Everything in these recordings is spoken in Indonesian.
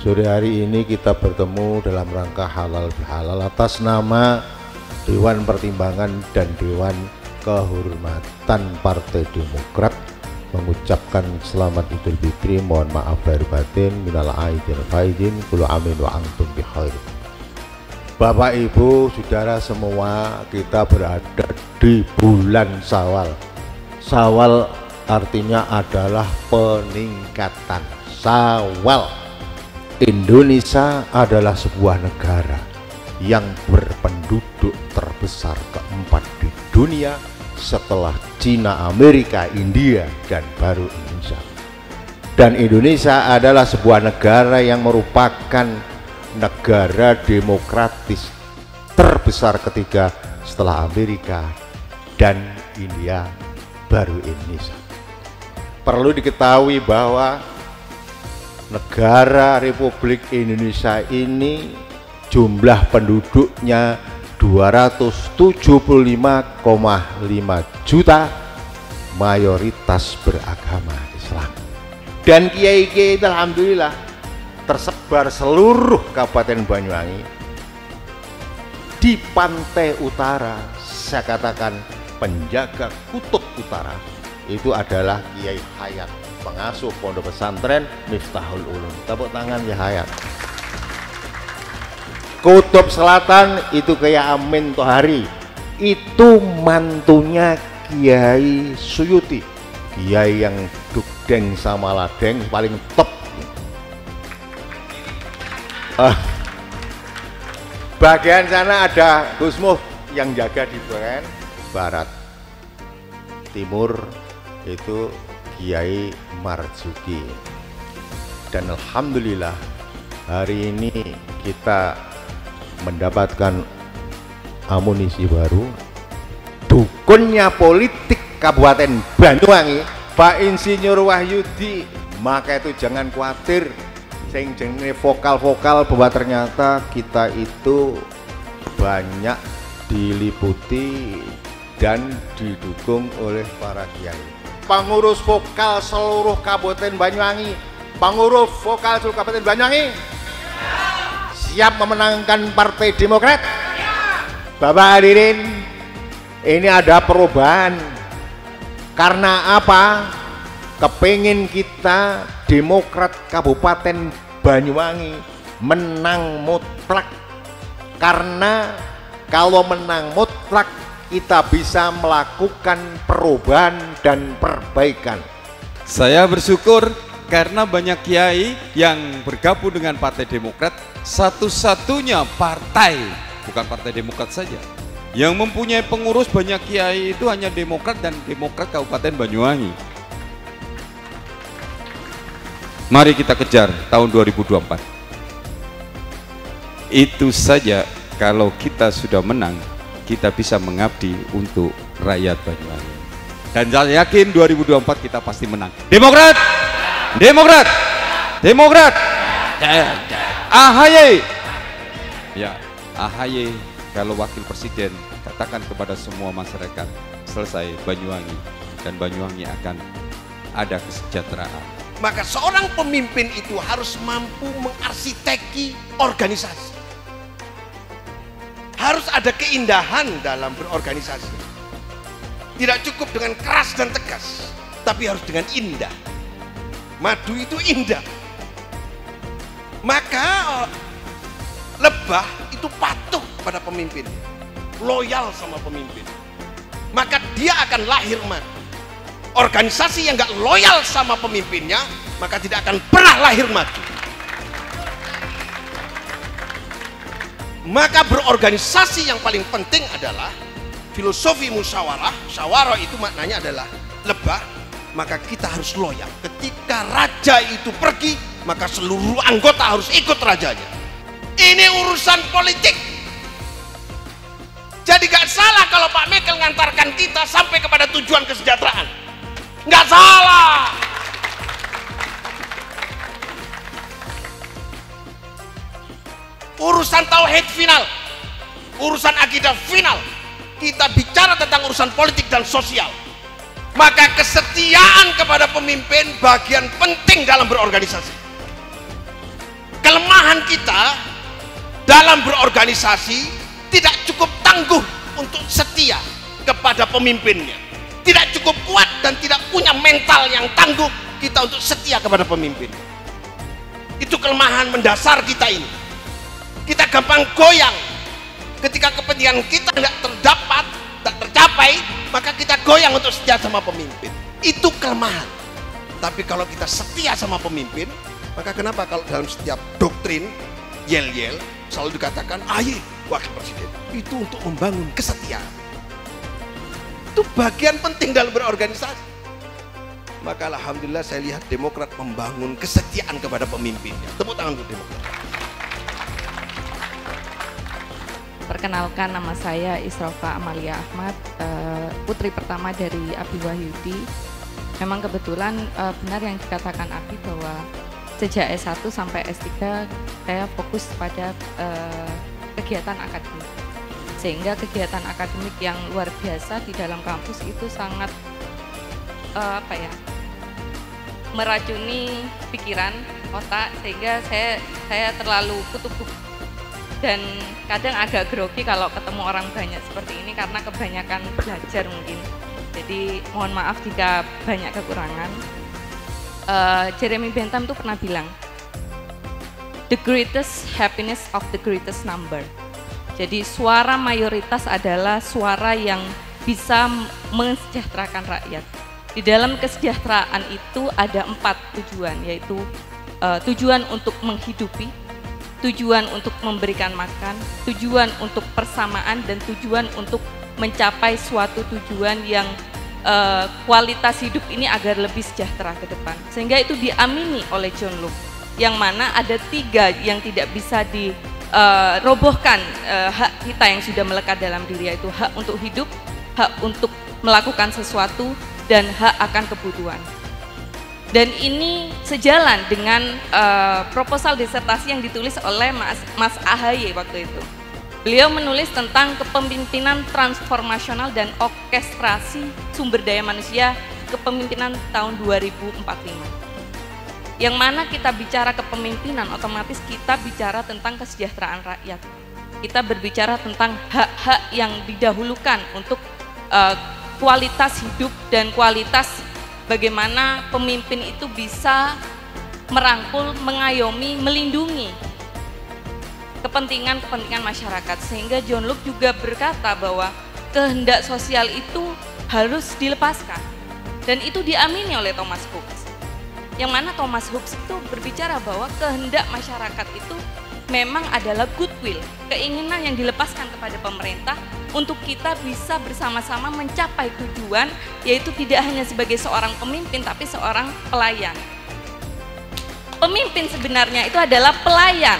Sore hari ini kita bertemu dalam rangka halal bihalal atas nama Dewan Pertimbangan dan Dewan Kehormatan Partai Demokrat mengucapkan selamat Idul Fitri, mohon maaf lahir batin, minal aidin faizin, kullu amin wa antum bi khair. Bapak Ibu Saudara semua, kita berada di bulan Syawal. Syawal artinya adalah peningkatan. Syawal. Indonesia adalah sebuah negara yang berpenduduk terbesar keempat di dunia setelah Cina, Amerika, India, dan baru Indonesia. Dan Indonesia adalah sebuah negara yang merupakan negara demokratis terbesar ketiga setelah Amerika dan India, baru Indonesia. Perlu diketahui bahwa negara Republik Indonesia ini jumlah penduduknya 275,5 juta, mayoritas beragama Islam. Dan kiai-kiai alhamdulillah tersebar seluruh Kabupaten Banyuwangi. Di pantai utara, saya katakan penjaga kutub utara itu adalah Kiai Hayat, pengasuh pondok pesantren Miftahul Ulum. Tepuk tangan ya Hayat. Kutub selatan itu Kiai Amin Tohari, itu mantunya Kiai Suyuti, kiai yang dugdeng sama ladeng paling top. Bagian sana ada Gusmuh yang jaga di bagian barat. Timur itu Kiai Marzuki. Dan alhamdulillah hari ini kita mendapatkan amunisi baru. Dukunnya politik Kabupaten Banyuwangi, Pak Insinyur Wahyudi. Maka itu jangan khawatir sing jenenge vokal-vokal bahwa ternyata kita itu banyak diliputi dan didukung oleh para kiai. Pengurus vokal seluruh Kabupaten Banyuwangi, pengurus vokal seluruh Kabupaten Banyuwangi siap memenangkan Partai Demokrat. Bapak hadirin, ini ada perubahan. Karena apa? Kepingin kita Demokrat Kabupaten Banyuwangi menang mutlak, karena kalau menang mutlak kita bisa melakukan perubahan dan perbaikan. Saya bersyukur karena banyak kiai yang bergabung dengan Partai Demokrat, satu-satunya partai, bukan Partai Demokrat saja, yang mempunyai pengurus banyak kiai itu hanya Demokrat dan Demokrat Kabupaten Banyuwangi. Mari kita kejar tahun 2024. Itu saja, kalau kita sudah menang, kita bisa mengabdi untuk rakyat Banyuwangi. Dan saya yakin 2024 kita pasti menang. Demokrat! Demokrat! Demokrat! AHY! Ya, AHY kalau wakil presiden, katakan kepada semua masyarakat, selesai Banyuwangi, dan Banyuwangi akan ada kesejahteraan. Maka seorang pemimpin itu harus mampu mengarsiteki organisasi. Harus ada keindahan dalam berorganisasi. Tidak cukup dengan keras dan tegas, tapi harus dengan indah. Madu itu indah. Maka lebah itu patuh pada pemimpin, loyal sama pemimpin. Maka dia akan lahir madu. Organisasi yang gak loyal sama pemimpinnya, maka tidak akan pernah lahir maju. Maka berorganisasi yang paling penting adalah filosofi musyawarah. Musyawarah itu maknanya adalah lebah, maka kita harus loyal. Ketika raja itu pergi, maka seluruh anggota harus ikut rajanya. Ini urusan politik. Jadi gak salah kalau Pak Michael ngantarkan kita sampai kepada tujuan kesejahteraan. Nggak salah. Urusan tauhid final, urusan akidah final. Kita bicara tentang urusan politik dan sosial. Maka kesetiaan kepada pemimpin bagian penting dalam berorganisasi. kelemahan kita dalam berorganisasi, tidak cukup tangguh untuk setia kepada pemimpinnya, tidak cukup kuat dan tidak punya mental yang tangguh kita untuk setia kepada pemimpin. Itu kelemahan mendasar kita ini. Kita gampang goyang ketika kepentingan kita tidak terdapat, tak tercapai, maka kita goyang untuk setia sama pemimpin. Itu kelemahan. Tapi kalau kita setia sama pemimpin, maka kenapa kalau dalam setiap doktrin yel-yel selalu dikatakan AY wakil presiden itu untuk membangun kesetiaan. Itu bagian penting dalam berorganisasi. Maka alhamdulillah saya lihat Demokrat membangun kesetiaan kepada pemimpinnya. Tepuk tangan untuk Demokrat. Perkenalkan, nama saya Isrofa Amalia Ahmad, putri pertama dari Abi Wahyudi. Memang kebetulan benar yang dikatakan Abi bahwa sejak S1 sampai S3 saya fokus pada kegiatan akademik. Sehingga kegiatan akademik yang luar biasa di dalam kampus itu sangat meracuni pikiran, otak, sehingga saya terlalu kutu buku dan kadang agak grogi kalau ketemu orang banyak seperti ini karena kebanyakan belajar mungkin. Jadi mohon maaf jika banyak kekurangan. Jeremy Bentham tuh pernah bilang, the greatest happiness of the greatest number. Jadi suara mayoritas adalah suara yang bisa mensejahterakan rakyat. Di dalam kesejahteraan itu ada 4 tujuan, yaitu tujuan untuk menghidupi, tujuan untuk memberikan makan, tujuan untuk persamaan, dan tujuan untuk mencapai suatu tujuan yang kualitas hidup ini agar lebih sejahtera ke depan. Sehingga itu diamini oleh John Locke, yang mana ada 3 yang tidak bisa dirobohkan hak kita yang sudah melekat dalam diri, yaitu hak untuk hidup, hak untuk melakukan sesuatu, dan hak akan kebutuhan. Dan ini sejalan dengan proposal disertasi yang ditulis oleh Mas AHY waktu itu. Beliau menulis tentang kepemimpinan transformasional dan orkestrasi sumber daya manusia kepemimpinan tahun 2045. Yang mana kita bicara kepemimpinan, otomatis kita bicara tentang kesejahteraan rakyat. Kita berbicara tentang hak-hak yang didahulukan untuk kualitas hidup dan kualitas bagaimana pemimpin itu bisa merangkul, mengayomi, melindungi kepentingan-kepentingan masyarakat. Sehingga John Locke juga berkata bahwa kehendak sosial itu harus dilepaskan, dan itu diamini oleh Thomas Hobbes. Yang mana Thomas Hobbes itu berbicara bahwa kehendak masyarakat itu memang adalah goodwill, keinginan yang dilepaskan kepada pemerintah untuk kita bisa bersama-sama mencapai tujuan, yaitu tidak hanya sebagai seorang pemimpin tapi seorang pelayan. Pemimpin sebenarnya itu adalah pelayan.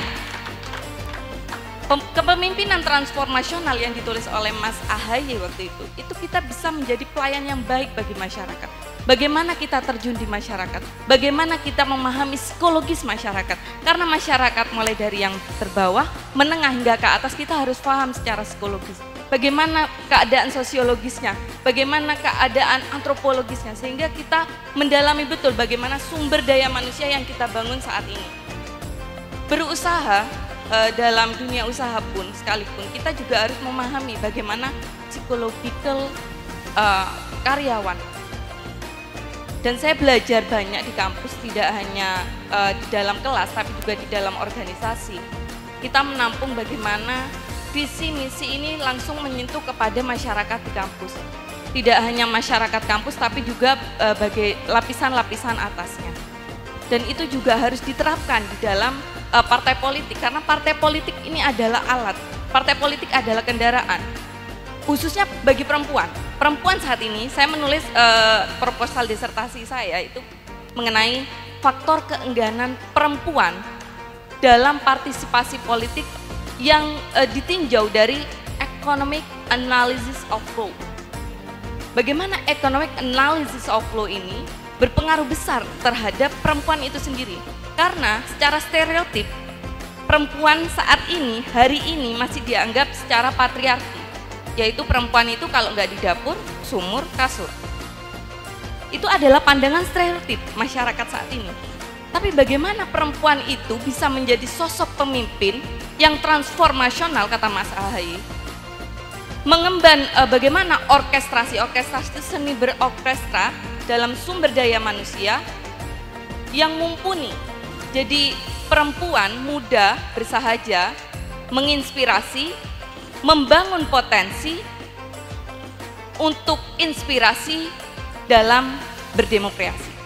Kepemimpinan transformasional yang ditulis oleh Mas AHY waktu itu kita bisa menjadi pelayan yang baik bagi masyarakat. Bagaimana kita terjun di masyarakat, bagaimana kita memahami psikologis masyarakat. Karena masyarakat mulai dari yang terbawah, menengah hingga ke atas, kita harus paham secara psikologis. Bagaimana keadaan sosiologisnya, bagaimana keadaan antropologisnya, sehingga kita mendalami betul bagaimana sumber daya manusia yang kita bangun saat ini. Berusaha dalam dunia usaha pun sekalipun, kita juga harus memahami bagaimana psikologikal karyawan. Dan saya belajar banyak di kampus, tidak hanya di dalam kelas, tapi juga di dalam organisasi. Kita menampung bagaimana visi misi ini langsung menyentuh kepada masyarakat di kampus. Tidak hanya masyarakat kampus, tapi juga bagi lapisan-lapisan atasnya. Dan itu juga harus diterapkan di dalam partai politik, karena partai politik ini adalah alat, partai politik adalah kendaraan. Khususnya bagi perempuan. Perempuan saat ini, saya menulis proposal disertasi saya itu mengenai faktor keengganan perempuan dalam partisipasi politik yang ditinjau dari economic analysis of law. Bagaimana economic analysis of law ini berpengaruh besar terhadap perempuan itu sendiri. Karena secara stereotip, perempuan saat ini, hari ini masih dianggap secara patriarki. Yaitu perempuan itu kalau nggak di dapur, sumur, kasur. Itu adalah pandangan stereotip masyarakat saat ini. Tapi bagaimana perempuan itu bisa menjadi sosok pemimpin yang transformasional, kata Mas Ahaye. Mengemban bagaimana orkestrasi itu seni berorkestra dalam sumber daya manusia yang mumpuni. Jadi perempuan muda bersahaja, menginspirasi, membangun potensi untuk inspirasi dalam berdemokrasi.